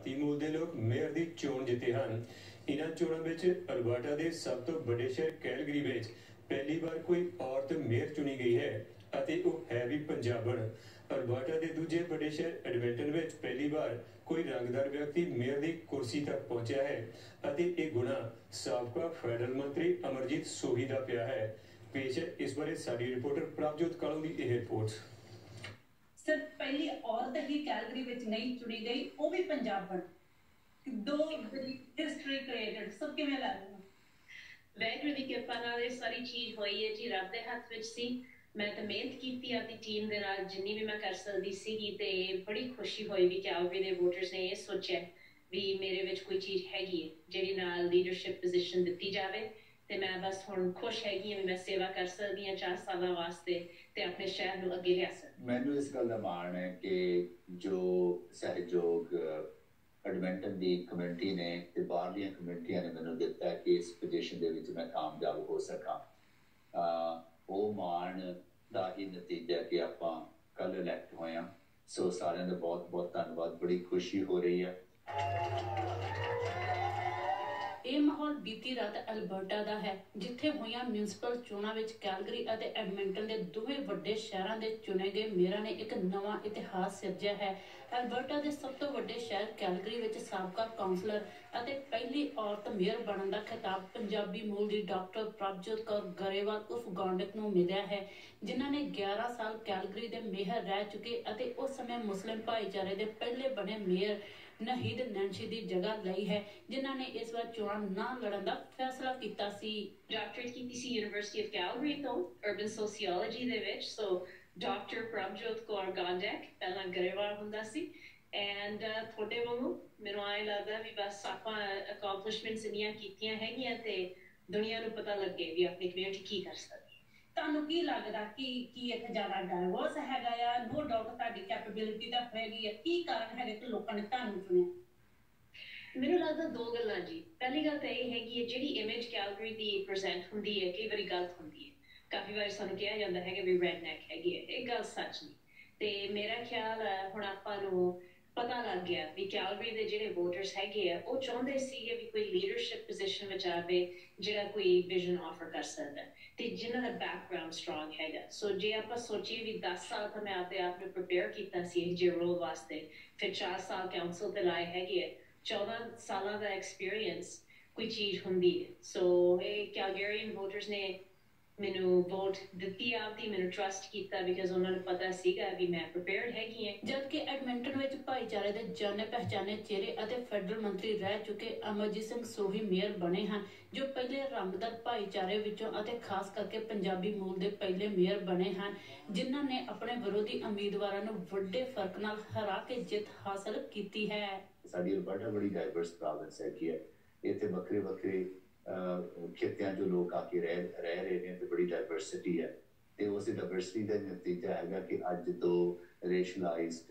ਭਾਰਤੀ ਮੂਲ ਦੇ ਲੋਕ ਮੇਅਰ ਦੀ ਚੋਣ ਜਿੱਤੇ ਹਨ। ਇਨ੍ਹਾਂ ਚੋਣਾਂ ਵਿੱਚ ਅਲਬਰਟਾ ਦੇ ਸਭ ਤੋਂ ਵੱਡੇ ਸ਼ਹਿਰ ਕੈਲਗਰੀ ਵਿੱਚ ਪਹਿਲੀ ਵਾਰ ਕੋਈ ਔਰਤ ਮੇਅਰ ਚੁਣੀ ਗਈ ਹੈ ਅਤੇ ਉਹ ਹੈ ਵੀ ਪੰਜਾਬਣ। ਅਲਬਰਟਾ ਦੇ ਦੂਜੇ ਵੱਡੇ ਸ਼ਹਿਰ ਐਡਮਿੰਟਨ ਵਿੱਚ ਪਹਿਲੀ ਵਾਰ ਕੋਈ ਰੰਗਦਾਰ ਵਿਅਕਤੀ ਮੇਅਰ ਦੀ ਕੁਰਸੀ ਤੱਕ ਪਹੁੰਚਿਆ ਹੈ ਅਤੇ ਇਹ ਗੁਣਾ ਸਾਬਕਾ ਫੈਡਰਲ ਮੰਤਰੀ ਅਮਰਜੀਤ ਸੋਹੀ ਦਾ ਪਿਆ ਹੈ। पेश है इस बारे साडी रिपोर्टर प्रभजोत कालू की यह रिपोर्ट। सर पहली औरत ही कैलगरी विच नहीं चुनी गई, वो भी पंजाबण। दो हिस्ट्री क्रिएटेड सब किवें लगदा? वैगुरू दी किरपा नाल ये सारी चीज होई है जी, रब दे हत्थ विच सी। मैं तो मेहनत की अपनी टीम दे नाल जिन्नी भी मैं कर सकदी सीगी ते बड़ी खुशी होई भी कैलगरी दे वोटर्स ने ये सोचा भी मेरे विच कोई चीज हैगी है जिहड़ी नाल लीडरशिप पोजीशन दित्ती जावे ते मैं बस हुण खुश हैगी हां मैं सेवा कर सकदी हां 4 साल वास्ते ते अपने शहर नूं अगे लिया सकदी। मैनूं इस गल दा माण है कि जो सहयोग एडमिंटन दी कम्युनिटी ने ते बाहरलियां कम्युनिटियां ने मैनूं दित्ता है कि इस पोजीशन दे विच मैं कामयाब हो सकां। वो माण दा ही नतीजा कि आपां कल इलैक्ट होए हां। सो सारिआं दा बहुत बहुत धन्नवाद, बड़ी खुशी हो रही है। ਇਹ ਮਾਹੌਲ ਬੀਤੀ ਰਾਤ ਅਲਬਰਟਾ ਦਾ ਹੈ, ਜਿੱਥੇ ਹੋਈਆਂ ਮਿਊਨਿਸਪਲ ਚੋਣਾਂ ਵਿੱਚ ਕੈਲਗਰੀ ਅਤੇ ਐਡਮਿੰਟਨ ਦੇ ਦੋਵੇਂ ਵੱਡੇ ਸ਼ਹਿਰਾਂ ਦੇ ਚੁਣੇ ਗਏ ਮੇਅਰਾਂ ਨੇ ਇੱਕ ਨਵਾਂ ਇਤਿਹਾਸ ਸਿਰਜਿਆ ਹੈ। ਅਲਬਰਟਾ ਦੇ ਸਭ ਤੋਂ ਵੱਡੇ ਸ਼ਹਿਰ ਕੈਲਗਰੀ ਵਿੱਚ ਸਾਬਕਾ ਕਾਉਂਸਲਰ ਅਤੇ ਪਹਿਲੀ ਔਰਤ ਮੇਅਰ ਬਣਨ ਦਾ ਖਿਤਾਬ ਪੰਜਾਬੀ ਮੂਲ ਦੀ ਡਾਕਟਰ ਪ੍ਰਭਜੋਤ ਕੌਰ ਗਰੇਵਾਲ ਉਰਫ ਗੌਂਡਕ ਨੂੰ ਮਿਲਿਆ ਹੈ, ਜਿਨ੍ਹਾਂ ਨੇ 11 ਸਾਲ ਕੈਲਗਰੀ ਦੇ ਮੇਅਰ ਰਹਿ ਚੁੱਕੇ ਅਤੇ ਉਸ ਸਮੇਂ ਮੁਸਲਿਮ ਭਾਈਚਾਰੇ ਦੇ ਪਹਿਲੇ ਬਣੇ ਮੇਅਰ ਨਹੀਦ ਨੈਂਸੀ ਦੀ ਜਗ੍ਹਾ ਲਈ ਹੈ, ਜਿਨ੍ਹਾਂ ਨੇ ਇਸ ਵਾਰ ਚੋਣਾਂ ਨਾ ਲੜਨ ਦਾ ਫੈਸਲਾ ਕੀਤਾ ਸੀ। ਡਾਕਟਰੇਟ ਕੀਤੀ ਸੀ ਯੂਨੀਵਰਸਿਟੀ ਆਫ ਕੈਲਗਰੀ ਤੋਂ ਅਰਬਨ ਸੋਸੀਓਲੋਜੀ ਦੇ ਵਿੱਚ। ਸੋ ਡਾਕਟਰ ਪ੍ਰਭਜੋਤ ਕੌਰ ਗੌਂਡਕ ਪਹਿਲਾਂ ਗਰੇਵਾਲ ਹੁੰਦਾ ਸੀ ਐਂਡ ਤੁਹਾਡੇ ਵਾਂਗੂ ਮੈਨੂੰ ਆਏ ਲੱਗਦਾ ਵੀ ਬਸ ਆਪਾਂ ਅਕਾਂਪਲਿਸ਼ਮੈਂਟਸ ਇੰਨੀਆਂ ਕੀਤੀਆਂ ਹੈਗੀਆਂ ਤੇ ਦੁਨੀਆ ਨੂੰ ਪਤਾ ਲੱਗੇ ਵੀ ਆਪਣੀ ਕਮਿਊਨਿਟੀ ਕੀ ਕਰ ਸਕਦੀ। ਤੁਹਾਨੂੰ ਕੀ ਲੱਗਦਾ ਕਿ ਇੱਥੇ ਜ਼ਿਆਦਾ ਡਾਇਵਰਸ ਹੈਗਾ ਆ? ਨੋ ਡਾਊਟ ਤੁਹਾਡੀ ਕੈਪੇਬਿਲਿਟੀ ਤਾਂ ਹੈਗੀ ਆ, ਕੀ ਕਾਰਨ ਹੈਗਾ ਕਿ ਲੋਕਾਂ ਨੇ ਤੁਹਾਨੂੰ ਚੁਣਿਆ? ਮੈਨੂੰ ਲੱਗਦਾ ਦੋ ਗੱਲਾਂ ਜੀ। ਪਹਿਲੀ ਗੱਲ ਤਾਂ ਇਹ ਹੈਗੀ ਹੈ ਜਿਹੜੀ ਇਮੇਜ ਕੈਲਗਰੀ ਦੀ ਪ੍ਰੈਜ਼ੈਂਟ ਹੁੰਦੀ ਹੈ ਕਈ ਵਾਰੀ ਗਲਤ ਹੁੰਦੀ ਹੈ। ਕਾਫੀ ਵਾਰੀ ਸਾਨੂੰ ਕਿਹਾ ਜਾਂਦਾ ਹੈ ਕਿ ਵੀ ਰੈਡ ਨੈਕ ਹੈਗੀ ਹੈ, ਇਹ ਗੱਲ ਸੱਚ ਨਹੀਂ। ਤੇ ਮੇਰਾ ਖਿਆਲ ਹੈ ਹੁਣ ਆਪਾਂ ਨੂੰ ਪਤਾ ਲੱਗ ਗਿਆ ਵੀ ਕੈਲਗਰੀ ਦੇ ਜਿਹੜੇ ਵੋਟਰਸ ਹੈਗੇ ਆ ਉਹ ਚਾਹੁੰਦੇ ਸੀਗੇ ਵੀ ਕੋਈ ਲੀਡਰਸ਼ਿਪ ਪੋਜੀਸ਼ਨ ਵਿੱਚ ਆਵੇ ਜਿਹੜਾ ਕੋਈ ਵਿਜ਼ਨ ਆਫਰ ਕਰ ਸਕਦਾ ਤੇ ਜਿਨ੍ਹਾਂ ਦਾ ਬੈਕਗ੍ਰਾਉਂਡ ਸਟਰੋਂਗ ਹੈਗਾ। ਸੋ ਜੇ ਆਪਾਂ ਸੋਚੀਏ ਵੀ 10 ਸਾਲ ਤਾਂ ਮੈਂ ਆਪਣੇ ਆਪ ਨੂੰ ਪ੍ਰਿਪੇਅਰ ਕੀਤਾ ਸੀ ਇਹ ਜੇ ਰੋਲ ਵਾਸਤੇ, ਫਿਰ 4 ਸਾਲ ਕਾਉਂਸਲ ਤੇ ਲਾਏ ਹੈਗੇ ਆ, 14 ਸਾਲਾਂ ਦਾ ਐਕਸਪੀਰੀਅੰਸ ਕੋਈ ਚੀਜ਼ ਹੁੰਦੀ ਹੈ। ਸੋ ਇਹ ਕੈਲਗਰੀਅਨ ਵੋਟਰਸ ਨੇ ਮੈਨੂੰ ਵੋਟ ਦਿੱਤੀ ਆਪਦੀ, ਮੈਨੂੰ ਟਰਸਟ ਕੀਤਾ ਬਿਕਾਜ਼ ਉਹਨਾਂ ਨੂੰ ਪਤਾ ਸੀਗਾ ਵੀ ਮੈਂ ਪ੍ਰਿਪੇਅਰਡ ਹੈਗੀ ਹਾਂ। ਜਦਕਿ ਐਡਮਿੰਟਨ ਵਿੱਚ ਭਾਈਚਾਰੇ ਦੇ ਜਾਣੇ ਪਹਿਚਾਨੇ ਚਿਹਰੇ ਅਤੇ ਫੈਡਰਲ ਮੰਤਰੀ ਰਹਿ ਚੁੱਕੇ ਅਮਰਜੀਤ ਸਿੰਘ ਸੋਹੀ ਮੇਅਰ ਬਣੇ ਹਨ, ਜੋ ਪਹਿਲੇ ਰੰਗਦਾਰ ਭਾਈਚਾਰੇ ਵਿੱਚੋਂ ਅਤੇ ਖਾਸ ਕਰਕੇ ਪੰਜਾਬੀ ਮੂਲ ਦੇ ਪਹਿਲੇ ਮੇਅਰ ਬਣੇ ਹਨ, ਜਿਨ੍ਹਾਂ ਨੇ ਆਪਣੇ ਵਿਰੋਧੀ ਉਮੀਦਵਾਰਾਂ ਨੂੰ ਵੱਡੇ ਫਰਕ ਨਾਲ ਹਰਾ ਕੇ ਜਿੱਤ ਹਾਸਲ ਕੀਤੀ ਹੈ। ਸਾਡੀ ਅਲਬਰਟਾ ਬੜੀ ਡਾਈਵਰਸ ਪ੍ਰੋਵਿੰਸ ਹੈਗੀ ਹੈ। ਇੱਥੇ ਵੱਖਰੇ ਵੱਖਰੇ ਖਿੱਤਿਆਂ 'ਚੋਂ ਲੋਕ ਆ ਕੇ ਰਹਿ ਰਹੇ ਨੇ ਤੇ ਬੜੀ ਡਾਇਵਰਸਿਟੀ ਹੈ ਤੇ ਉਸ ਡਾਇਵਰਸਿਟੀ ਦਾ ਨਤੀਜਾ ਹੈਗਾ ਕਿ ਅੱਜ ਦੋ ਰੇਸ਼ਲਾਈਜ਼ਡ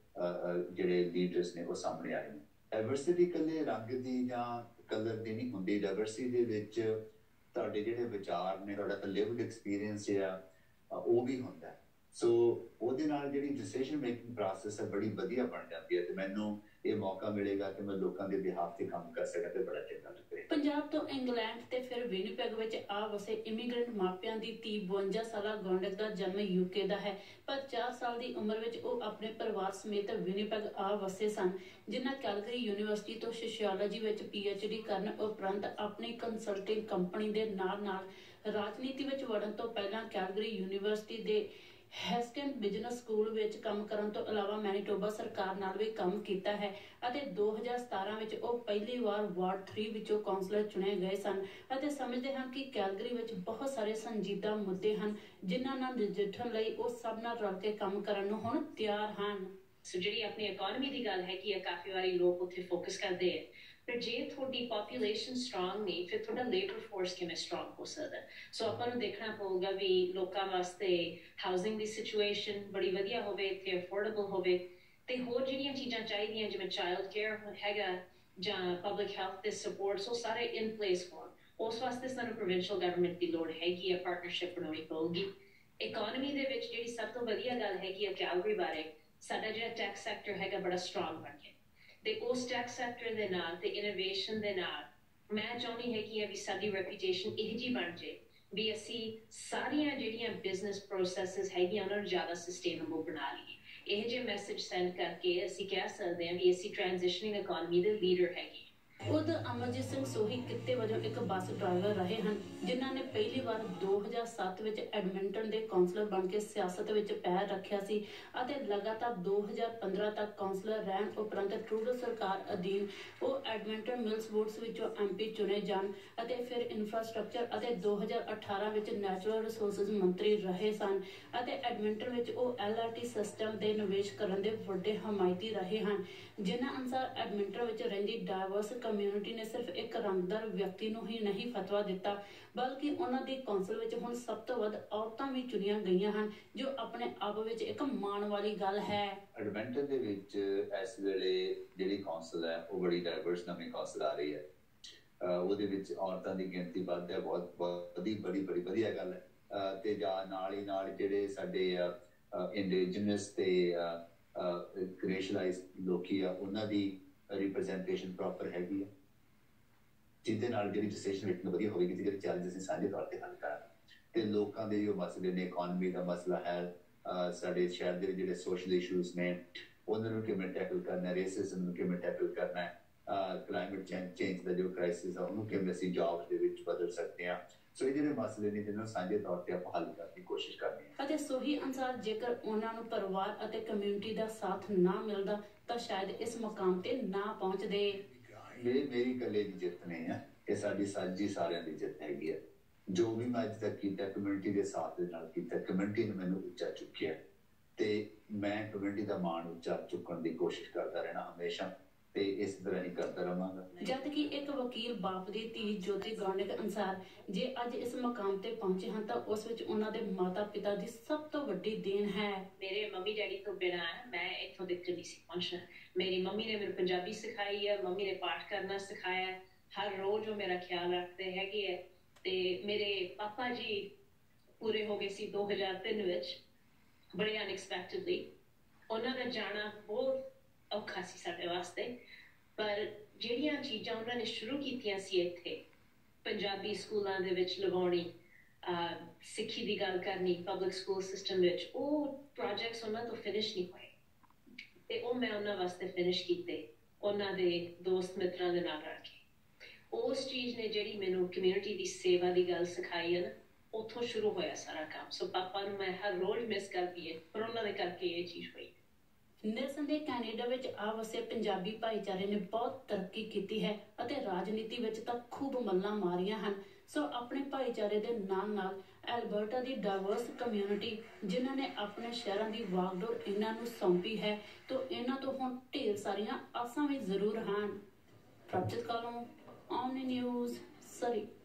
ਜਿਹੜੇ ਲੀਡਰਸ ਨੇ ਉਹ ਸਾਹਮਣੇ ਆਏ ਨੇ। ਡਾਇਵਰਸਿਟੀ ਇਕੱਲੇ ਰੰਗ ਦੀ ਜਾਂ ਕਲਰ ਦੀ ਨਹੀਂ ਹੁੰਦੀ, ਡਾਇਵਰਸਿਟੀ ਦੇ ਵਿੱਚ ਤੁਹਾਡੇ ਜਿਹੜੇ ਵਿਚਾਰ ਨੇ, ਤੁਹਾਡਾ ਲਿਵਡ ਐਕਸਪੀਰੀਅੰਸ ਆ ਉਹ ਵੀ ਹੁੰਦਾ। ਸੋ ਉਹਦੇ ਨਾਲ ਜਿਹੜੀ ਡਿਸੀਜਨ ਮੇਕਿੰਗ ਪ੍ਰੋਸੈਸ ਹੈ ਬੜੀ ਵਧੀਆ ਬਣ ਜਾਂਦੀ ਹੈ ਤੇ ਮੈਨੂੰ ਇਹ ਮੌਕਾ ਮਿਲੇਗਾ ਕਿ ਮੈਂ ਲੋਕਾਂ ਦੇ ਬਿਹਾਫ ਤੇ ਕੰਮ ਕਰ ਸਕਾਂ ਤੇ ਬੜਾ ਚੰਗਾ ਲੱਗੇਗਾ। ਪੰਜਾਬ ਤੋਂ ਇੰਗਲੈਂਡ ਤੇ ਫਿਰ ਵਿਨੀਪੈਗ ਵਿੱਚ ਆ ਵਸੇ ਇਮੀਗ੍ਰੈਂਟ ਮਾਪਿਆਂ ਦੀ ਧੀ 52 ਸਾਲਾ ਗੌਂਡਕ ਦਾ ਜਨਮ ਯੂਕੇ ਦਾ ਹੈ, ਪਰ 4 ਸਾਲ ਦੀ ਉਮਰ ਵਿੱਚ ਉਹ ਆਪਣੇ ਪਰਿਵਾਰ ਸਮੇਤ ਵਿਨੀਪੈਗ ਆ ਵਸੇ ਸਨ, ਜਿਨ੍ਹਾਂ ਕੈਲਗਰੀ ਯੂਨੀਵਰਸਿਟੀ ਤੋਂ ਸੋਸ਼ੀਓਲੋਜੀ ਵਿੱਚ PhD ਕਰਨ ਉਪਰੰਤ ਆਪਣੀ ਕੰਸਲਟਿੰਗ ਕੰਪਨੀ ਦੇ ਨਾਲ ਰਾਜਨੀਤੀ ਵਿੱਚ ਵੜਨ ਤੋਂ ਪਹਿਲਾਂ ਕੈਲਗਰੀ ਯੂਨੀਵਰਸਿਟੀ ਦੇ ਹੈਸਟਨ ਬਿਜ਼ਨਸ ਸਕੂਲ ਵਿੱਚ ਕੰਮ ਕਰਨ ਤੋਂ ਇਲਾਵਾ ਮੈਨੀਟੋਬਾ ਸਰਕਾਰ ਨਾਲ ਵੀ ਕੰਮ ਕੀਤਾ ਹੈ ਅਤੇ 2017 ਵਿੱਚ ਉਹ ਪਹਿਲੀ ਵਾਰ ਵਾਰਡ 3 ਵਿੱਚੋਂ ਕਾਉਂਸਲਰ ਚੁਣੇ ਗਏ ਸਨ ਅਤੇ ਸਮਝਦੇ ਹਨ ਕਿ ਕੈਲਗਰੀ ਵਿੱਚ ਬਹੁਤ ਸਾਰੇ ਸੰਜੀਦਾ ਮੁੱਦੇ ਹਨ ਜਿਨ੍ਹਾਂ ਨਾਲ ਨਜਿੱਠਣ ਲਈ ਉਹ ਸਭ ਨਾਲ ਰਲ ਕੇ ਕੰਮ ਕਰਨ ਨੂੰ ਹੁਣ ਤਿਆਰ ਹਨ। ਸੋ ਜਿਹੜੀ ਆਪਣੀ ਇਕਨੋਮੀ ਦੀ ਗੱਲ ਹੈ ਕਿ ਕਾਫੀ ਵਾਰੀ ਲੋਕ ਉੱਥੇ ਫੋਕਸ ਕਰਦੇ ਹੈ, ਪਰ ਜੇ ਤੁਹਾਡੀ ਪੋਪੂਲੇਸ਼ਨ ਸਟਰੋਂਗ ਨਹੀਂ ਫਿਰ ਤੁਹਾਡਾ ਲੇਬਰ ਫੋਰਸ ਕਿਵੇਂ ਸਟਰੋਂਗ ਹੋ ਸਕਦਾ। ਸੋ ਆਪਾਂ ਨੂੰ ਦੇਖਣਾ ਪਊਗਾ ਵੀ ਲੋਕਾਂ ਵਾਸਤੇ ਹਾਊਸਿੰਗ ਦੀ ਸਿਚੁਏਸ਼ਨ ਬੜੀ ਵਧੀਆ ਹੋਵੇ, ਇੱਥੇ ਅਫੋਰਡੇਬਲ ਹੋਵੇ ਤੇ ਹੋਰ ਜਿਹੜੀਆਂ ਚੀਜ਼ਾਂ ਚਾਹੀਦੀਆਂ ਜਿਵੇਂ ਚਾਈਲਡ ਕੇਅਰ ਹੈਗਾ ਜਾਂ ਪਬਲਿਕ ਹੈਲਥ ਦੇ ਸਪੋਰਟਸ ਉਹ ਸਾਰੇ ਇਨ ਪਲੇਸ ਹੋਣ। ਉਸ ਵਾਸਤੇ ਸਾਨੂੰ ਪ੍ਰੋਵਿੰਸ਼ੀਅਲ ਗਵਰਨਮੈਂਟ ਦੀ ਲੋੜ ਹੈਗੀ ਹੈ, ਪਾਰਟਨਰਸ਼ਿਪ ਬਣਾਉਣੀ ਪਊਗੀ। ਇਕਨੋਮੀ ਦੇ ਵਿੱਚ ਜਿਹੜੀ ਸਭ ਤੋਂ ਵਧੀਆ ਗੱਲ ਹੈਗੀ ਹੈ ਕੈਲਗਰੀ ਬਾਰੇ, ਸਾਡਾ ਜਿਹੜਾ ਟੈਕ ਸੈਕਟਰ ਹੈਗਾ ਬੜਾ ਸਟਰੋਂਗ ਬਣ ਗਿਆ। ਤੇ ਉਸ ਟੈਕ ਸੈਕਟਰ ਦੇ ਨਾਲ ਤੇ ਇਨੋਵੇਸ਼ਨ ਦੇ ਨਾਲ ਮੈਂ ਚਾਹੁੰਦੀ ਹੈਗੀ ਆ ਵੀ ਸਾਡੀ ਰੈਪਿਊਟੇਸ਼ਨ ਇਹ ਜੀ ਬਣ ਜੇ ਵੀ ਅਸੀਂ ਸਾਰੀਆਂ ਜਿਹੜੀਆਂ ਬਿਜ਼ਨਸ ਪ੍ਰੋਸੈਸਸ ਹੈਗੀਆਂ ਉਹਨਾਂ ਨੂੰ ਜ਼ਿਆਦਾ ਸਸਟੇਨੇਬਲ ਬਣਾ ਲਈਏ। ਇਹ ਜੇ ਮੈਸੇਜ ਸੈਂਡ ਕਰਕੇ ਅਸੀਂ ਕਹਿ ਸਕਦੇ ਹਾਂ ਵੀ ਅਸੀਂ ਟ੍ਰਾਂਜੀਸ਼ਨਿੰਗ ਇਕਨੋਮੀ ਦੇ ਲੀਡਰ ਹੈਗੇ। खुद अमरजीत सिंह सोही किते वजों एक बस ड्राइवर रहे हैं, जिन्हां ने पहली बार 2007 विच एडमिंटन के कौंसलर बन के सियासत विच पैर रखिया सी अते लगातार 2015 तक कौंसलर रहन उपरंत ट्रूडो सरकार अधीन वो एडमिंटन मिल्स बोर्ड्स विचों MP चुने जान अते फिर इंफ्रास्ट्रक्चर अते 2018 विच नैचुरल रिसोर्सिस मंत्री रहे सन अते एडमिंटन विच वो LRT सिस्टम दे निवेश करन दे वड्डे हमायती रहे हैं, जिन्हां अनुसार एडमिंटन विच रहिंदी डाइवर्स कम्यूनिटी ने सिर्फ एक रंगदार व्यक्ति नूं ही नहीं फतवा दिता बल्कि उन्हां दी कौंसल विच हुण सब तो वध औरतां भी चुनियां गईयां हन, जो अपने आप विच एक माण वाली गल है। एडमिंटन दे विच इस वेले जिहड़ी कौंसल है वो बड़ी डाइवर्स नवीं कौंसल आ रही है। ਉਹਦੇ ਵਿੱਚ ਔਰਤਾਂ ਦੀ ਗਿਣਤੀ ਵੱਧ ਹੈ, ਬਹੁਤ ਬੜੀ ਵਧੀਆ ਗੱਲ ਹੈ। ਤੇ ਜਾਂ ਨਾਲ ਹੀ ਨਾਲ ਜਿਹੜੇ ਸਾਡੇ ਇੰਡੀਜਨਸ ਤੇ ਰੇਸ਼ਲਾਈਜ਼ਡ ਲੋਕੀ ਆ ਉਹਨਾਂ ਦੀ रिप्रजेंटेशन प्रॉपर हैगी है, जिहदे नाल जिहड़ी डिसीजन मेकिंग वधिया होवेगी, जिहड़े चैलेंजेस ਅਸੀਂ ਸਾਂਝੇ ਤੌਰ ਤੇ ਹੱਲ ਕਰਾਂਗੇ ਤੇ ਲੋਕਾਂ ਦੇ ਜੋ ਮਸਲੇ ਨੇ, ਇਕਨੋਮੀ ਦਾ ਮਸਲਾ ਹੈ, ਸਾਡੇ ਸ਼ਹਿਰ ਦੇ ਜਿਹੜੇ ਸੋਸ਼ਲ ਇਸ਼ੂਜ਼ ਨੇ ਉਹਨਾਂ ਨੂੰ ਕਿਵੇਂ ਟੈਕਲ ਕਰਨਾ, ਰੇਸਿਜ਼ਮ ਨੂੰ ਕਿਵੇਂ ਟੈਕਲ ਕਰਨਾ ਹੈ, ਕਲਾਈਮੇਟ ਚੇਂਜ ਦਾ ਜੋ ਕ੍ਰਾਈਸਿਸ ਆ ਉਹਨੂੰ ਕਿਵੇਂ ਅਸੀਂ ਜੌਬਸ ਦੇ ਵਿੱਚ ਬਦਲ ਸਕਦੇ ਹਾਂ। ਸੋ ਇਹ ਜਿਹੜੇ ਮਸਲੇ ਨੇ ਜਿਹਨਾਂ ਨੂੰ ਸਾਂਝੇ ਤੌਰ ਤੇ ਆਪਾਂ ਹੱਲ ਕਰਨ ਦੀ ਕੋਸ਼ਿਸ਼ ਕਰਨੀ ਹੈ। ਅਤੇ ਸੋਹੀ ਅਨੁਸਾਰ ਜੇਕਰ ਉਹਨਾਂ ਨੂੰ ਪਰਿਵਾਰ ਅਤੇ ਕਮਿਊਨਿਟੀ ਦਾ ਸਾਥ ਨਾ ਮਿਲਦਾ ਤਾਂ ਸ਼ਾਇਦ ਇਸ ਮੁਕਾਮ ਤੇ ਨਾ ਪਹੁੰਚਦੇ। ਮੇਰੀ ਇਕੱਲੇ ਦੀ ਜਿੱਤ ਨਹੀਂ ਹੈ, ਇਹ ਸਾਡੀ ਸਾਂਝੀ ਸਾਰਿਆਂ ਦੀ ਜਿੱਤ ਹੈਗੀ ਹੈ। ਜੋ ਵੀ ਮੈਂ ਅੱਜ ਤੱਕ ਕੀਤਾ ਕਮਿਊਨਿਟੀ ਦੇ ਸਾਥ ਦੇ ਨਾਲ ਕੀਤਾ, ਕਮਿਊਨਿਟੀ ਨੇ ਮੈਨੂੰ ਉੱਚਾ ਚੁੱਕਿਆ ਤੇ ਮੈਂ ਕਮਿਊਨਿਟੀ ਦਾ ਮਾਣ ਉੱਚਾ ਚੁੱਕਣ ਦੀ ਕੋਸ਼ਿਸ਼ ਕਰਦਾ ਰਹਿਣਾ ਹਮੇਸ਼ਾ ਤੇ ਇਸ ਤਰ੍ਹਾਂ ਹੀ ਕਰਦਾ ਰਹਾਂਗਾ। ਜਦ ਕਿ ਇੱਕ ਵਕੀਲ ਬਾਪ ਦੀ ਧੀ ਜੋਤੀ ਗੌਂਡਕ ਅਨੁਸਾਰ ਜੇ ਅੱਜ ਇਸ ਮੁਕਾਮ ਤੇ ਪਹੁੰਚੇ ਹਨ ਤਾਂ ਉਸ ਵਿੱਚ ਉਹਨਾਂ ਦੇ ਮਾਤਾ ਪਿਤਾ ਦੀ ਸਭ ਤੋਂ ਵੱਡੀ ਦੇਣ ਹੈ। ਮੇਰੇ ਮੰਮੀ ਡੈਡੀ ਤੋਂ ਬਿਨਾਂ ਮੈਂ ਇੱਥੋਂ ਤੱਕ ਨਹੀਂ ਸੀ ਪਹੁੰਚਣਾ। ਮੇਰੀ ਮੰਮੀ ਨੇ ਮੈਨੂੰ ਪੰਜਾਬੀ ਸਿਖਾਈ ਹੈ, ਮੰਮੀ ਨੇ ਪਾਠ ਕਰਨਾ ਸਿਖਾਇਆ, ਹਰ ਰੋਜ਼ ਉਹ ਮੇਰਾ ਖਿਆਲ ਰੱਖਦੇ ਹੈਗੇ ਹੈ। ਤੇ ਮੇਰੇ ਪਾਪਾ ਜੀ ਪੂਰੇ ਹੋ ਗਏ ਸੀ 2003 ਵਿੱਚ ਬੜੇ ਅਨਐਕਸਪੈਕਟਡਲੀ। ਉਹਨਾਂ ਦਾ ਜਾਣਾ ਬਹੁਤ ਔਖਾ ਸੀ ਸਾਡੇ ਵਾਸਤੇ, ਪਰ ਜਿਹੜੀਆਂ ਚੀਜ਼ਾਂ ਉਹਨਾਂ ਨੇ ਸ਼ੁਰੂ ਕੀਤੀਆਂ ਸੀ ਇੱਥੇ ਪੰਜਾਬੀ ਸਕੂਲਾਂ ਦੇ ਵਿੱਚ ਲਗਾਉਣੀ, ਸਿੱਖੀ ਦੀ ਗੱਲ ਕਰਨੀ ਪਬਲਿਕ ਸਕੂਲ ਸਿਸਟਮ ਵਿੱਚ, ਉਹ ਪ੍ਰੋਜੈਕਟਸ ਉਹਨਾਂ ਤੋਂ ਫਿਨਿਸ਼ ਨਹੀਂ ਹੋਏ ਤੇ ਉਹ ਮੈਂ ਉਹਨਾਂ ਵਾਸਤੇ ਫਿਨਿਸ਼ ਕੀਤੇ ਉਹਨਾਂ ਦੇ ਦੋਸਤ ਮਿੱਤਰਾਂ ਦੇ ਨਾਲ ਰਲ ਕੇ। ਉਸ ਚੀਜ਼ ਨੇ ਜਿਹੜੀ ਮੈਨੂੰ ਕਮਿਊਨਿਟੀ ਦੀ ਸੇਵਾ ਦੀ ਗੱਲ ਸਿਖਾਈ ਹੈ ਨਾ, ਉੱਥੋਂ ਸ਼ੁਰੂ ਹੋਇਆ ਸਾਰਾ ਕੰਮ। ਸੋ ਪਾਪਾ ਨੂੰ ਮੈਂ ਹਰ ਰੋਜ਼ ਮਿਸ ਕਰਦੀ ਹੈ, ਪਰ ਉਹਨਾਂ ਦੇ ਕਰਕੇ ਇਹ ਚੀਜ਼ ਹੋਈ। ਨਿਰਸੰਦੇਹ ਕੈਨੇਡਾ ਵਿੱਚ ਆ ਵਸੇ ਪੰਜਾਬੀ ਭਾਈਚਾਰੇ ਨੇ ਬਹੁਤ ਤਰੱਕੀ ਕੀਤੀ ਹੈ ਅਤੇ ਰਾਜਨੀਤੀ ਵਿੱਚ ਤਾਂ ਖੂਬ ਮੱਲਾਂ ਮਾਰੀਆਂ ਹਨ। ਸੋ ਆਪਣੇ ਭਾਈਚਾਰੇ ਦੇ ਨਾਲ ਨਾਲ ਐਲਬਰਟਾ ਦੀ ਡਾਇਵਰਸ ਕਮਿਊਨਿਟੀ ਜਿਨ੍ਹਾਂ ਨੇ ਆਪਣੇ ਸ਼ਹਿਰਾਂ ਦੀ ਵਾਗਡੋਰ ਇਹਨਾਂ ਨੂੰ ਸੌਂਪੀ ਹੈ, ਤਾਂ ਇਹਨਾਂ ਤੋਂ ਹੁਣ ਢੇਰ ਸਾਰੀਆਂ ਆਸਾਂ ਵੀ ਜ਼ਰੂਰ ਹਨ। ਪ੍ਰਭਜੋਤ ਕਾਲੋਂ, ਓਮਨੀ ਨਿਊਜ਼, ਸਰੀ।